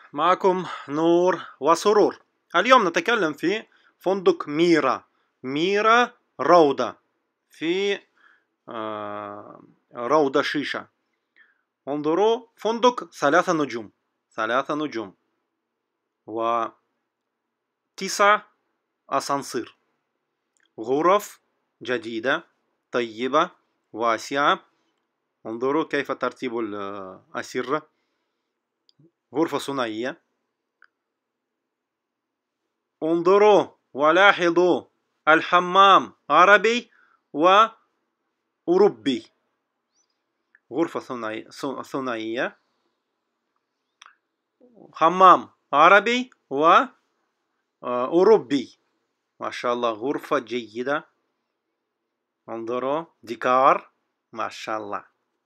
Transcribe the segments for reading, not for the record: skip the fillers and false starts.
معكم نور وسرور. اليوم نتكلم في فندق ميرا. ميرا روضة في روضة شيشة. انظروا، فندق 3 نجوم، 3 نجوم و9 أسانسير، غرف جديدة طيبة واسعة. انظروا كيف ترتيب الأسرة، غرفة ثنائية. انظروا ولاحظوا الحمام عربي وأوروبي، غرفة ثنائية، حمام عربي وأوروبي. ما شاء الله، غرفة جيدة. انظروا ديكار، ما شاء الله.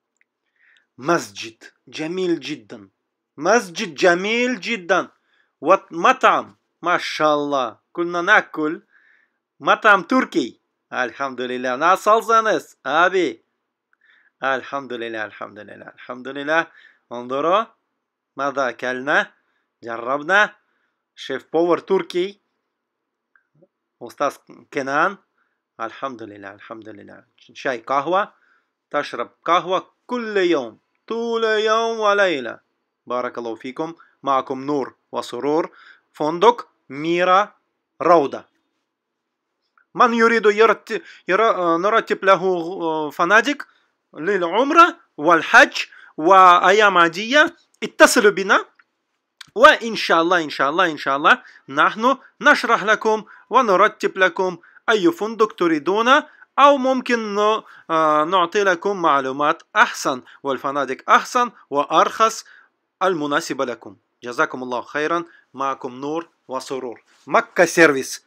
مسجد جميل جدا، مسجد جميل جدا، ومطعم ما شاء الله. كنا ناكل مطعم تركي. الحمد لله. ناسالزانس أبي. الحمد لله الحمد لله الحمد لله. انظروا ماذا أكلنا، جربنا. شيف باور تركي، أستاذ كنان. الحمد لله الحمد لله. شاي قهوة، تشرب قهوة كل يوم، طول يوم وليلة. بارك الله فيكم. معكم نور وسرور، فندق ميرا روضة. من يريد نرتب له فنادق للعمرة والحج وأيام عادية، اتصلوا بنا، وإن شاء الله إن شاء الله إن شاء الله نحن نشرح لكم ونرتب لكم أي فندق تريدون، أو ممكن نعطي لكم معلومات أحسن والفنادق أحسن وأرخص المناسبة لكم. جزاكم الله خيرا. معكم نور وسرور، مكة سيرفيس.